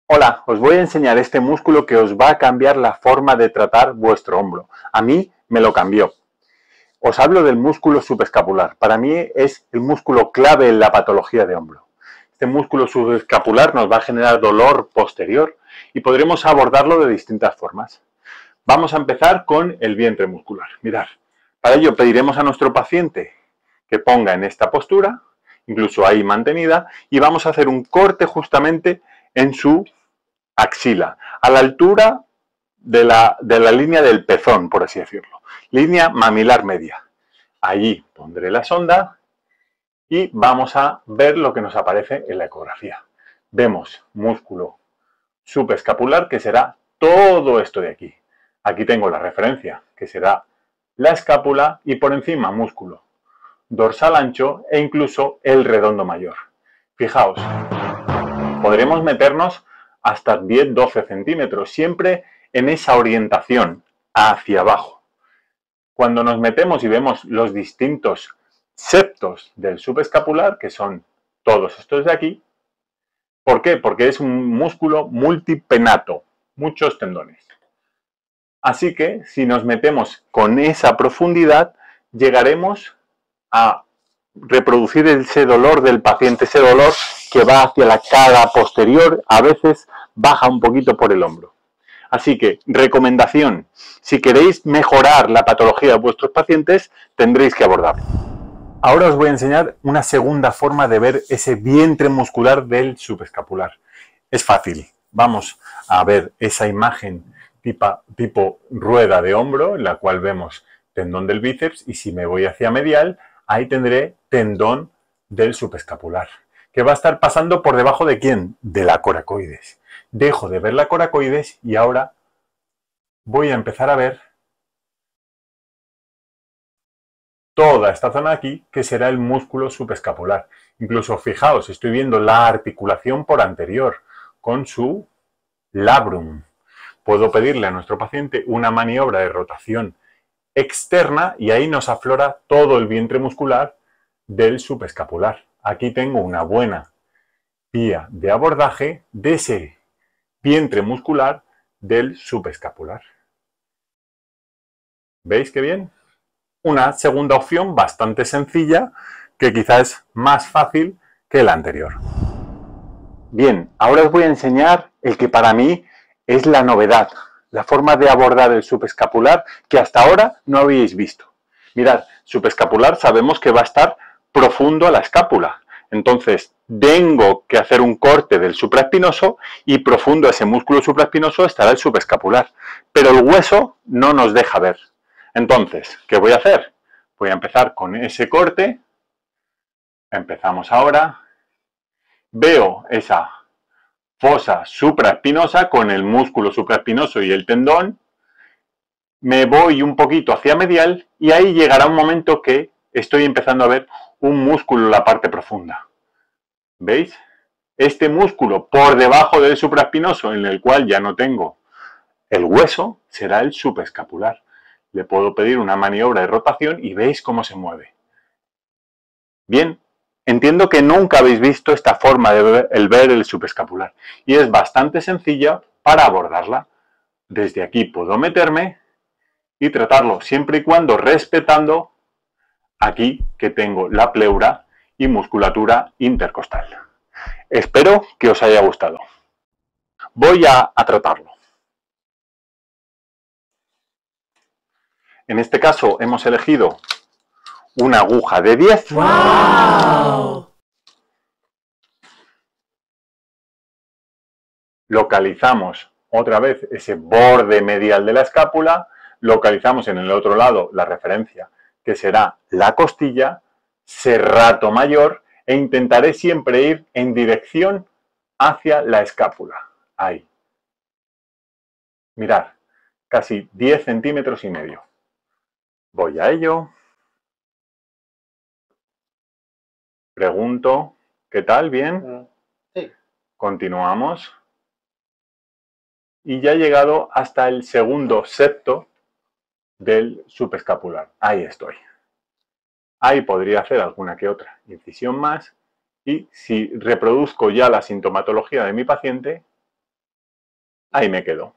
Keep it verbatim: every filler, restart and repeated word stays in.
Hola, os voy a enseñar este músculo que os va a cambiar la forma de tratar vuestro hombro. A mí me lo cambió. Os hablo del músculo subescapular. Para mí es el músculo clave en la patología de hombro. Este músculo subescapular nos va a generar dolor posterior y podremos abordarlo de distintas formas. Vamos a empezar con el vientre muscular. Mirad, para ello pediremos a nuestro paciente que ponga en esta postura, incluso ahí mantenida, y vamos a hacer un corte justamente en su axila, a la altura de la, de la línea del pezón, por así decirlo, línea mamilar media. Allí pondré la sonda y vamos a ver lo que nos aparece en la ecografía. Vemos músculo subescapular, que será todo esto de aquí. Aquí tengo la referencia, que será la escápula, y por encima músculo dorsal ancho e incluso el redondo mayor. Fijaos, podremos meternos hasta diez a doce centímetros, siempre en esa orientación hacia abajo. Cuando nos metemos y vemos los distintos septos del subescapular, que son todos estos de aquí, ¿por qué? Porque es un músculo multipenato, muchos tendones. Así que si nos metemos con esa profundidad, llegaremos a reproducir ese dolor del paciente, ese dolor que va hacia la cara posterior, a veces baja un poquito por el hombro. Así que, recomendación, si queréis mejorar la patología de vuestros pacientes, tendréis que abordarlo. Ahora os voy a enseñar una segunda forma de ver ese vientre muscular del subescapular. Es fácil. Vamos a ver esa imagen tipo, tipo rueda de hombro, en la cual vemos tendón del bíceps, y si me voy hacia medial, ahí tendré tendón del subescapular, que va a estar pasando por debajo de ¿quién? De la coracoides. Dejo de ver la coracoides y ahora voy a empezar a ver toda esta zona de aquí, que será el músculo subescapular. Incluso fijaos, estoy viendo la articulación por anterior con su labrum. Puedo pedirle a nuestro paciente una maniobra de rotación externa y ahí nos aflora todo el vientre muscular del subescapular. Aquí tengo una buena vía de abordaje de ese vientre muscular del subescapular. ¿Veis qué bien? Una segunda opción bastante sencilla, que quizás es más fácil que la anterior. Bien, ahora os voy a enseñar el que para mí es la novedad, la forma de abordar el subescapular que hasta ahora no habíais visto. Mirad, subescapular sabemos que va a estar profundo a la escápula. Entonces, tengo que hacer un corte del supraespinoso y profundo a ese músculo supraespinoso estará el subescapular. Pero el hueso no nos deja ver. Entonces, ¿qué voy a hacer? Voy a empezar con ese corte. Empezamos ahora. Veo esa fosa supraespinosa con el músculo supraespinoso y el tendón. Me voy un poquito hacia medial y ahí llegará un momento que estoy empezando a ver un músculo en la parte profunda. ¿Veis? Este músculo por debajo del supraespinoso, en el cual ya no tengo el hueso, será el subescapular. Le puedo pedir una maniobra de rotación y veis cómo se mueve. Bien, entiendo que nunca habéis visto esta forma de ver el, ver el subescapular y es bastante sencilla para abordarla. Desde aquí puedo meterme y tratarlo siempre y cuando respetando aquí que tengo la pleura y musculatura intercostal. Espero que os haya gustado. Voy a, a tratarlo. En este caso hemos elegido una aguja de diez. ¡Wow! Localizamos otra vez ese borde medial de la escápula, localizamos en el otro lado la referencia, que será la costilla, serrato mayor, e intentaré siempre ir en dirección hacia la escápula. Ahí. Mirad, casi diez centímetros y medio. Voy a ello. Pregunto, ¿qué tal? ¿Bien? Sí. Continuamos. Y ya he llegado hasta el segundo septo del subescapular. Ahí estoy. Ahí podría hacer alguna que otra incisión más y si reproduzco ya la sintomatología de mi paciente, ahí me quedo.